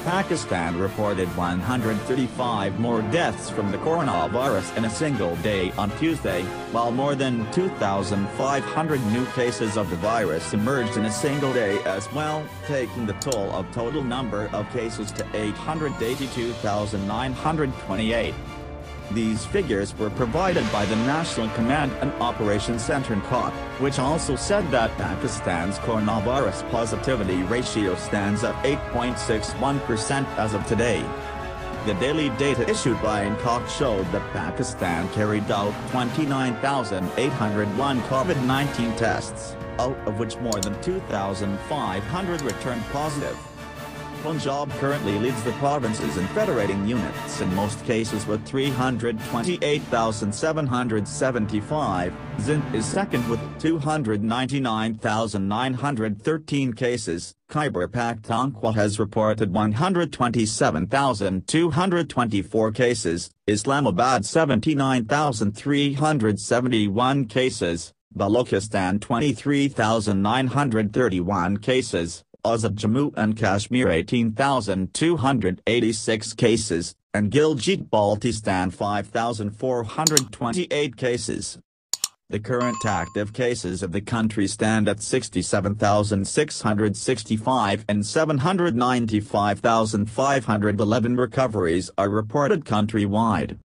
Pakistan reported 135 more deaths from the coronavirus in a single day on Tuesday, while more than 2,500 new cases of the virus emerged in a single day as well, taking the toll of total number of cases to 882,928. These figures were provided by the National Command and Operations Center (NCOC), which also said that Pakistan's coronavirus positivity ratio stands at 8.61% as of today. The daily data issued by NCOC showed that Pakistan carried out 29,801 COVID-19 tests, out of which more than 2,500 returned positive. Punjab currently leads the provinces in federating units in most cases with 328,775, Sindh is second with 299,913 cases, Khyber Pakhtunkhwa has reported 127,224 cases, Islamabad 79,371 cases, Balochistan 23,931 cases, Azad Jammu and Kashmir 18,286 cases, and Gilgit-Baltistan 5,428 cases. The current active cases of the country stand at 67,665 and 795,511 recoveries are reported countrywide.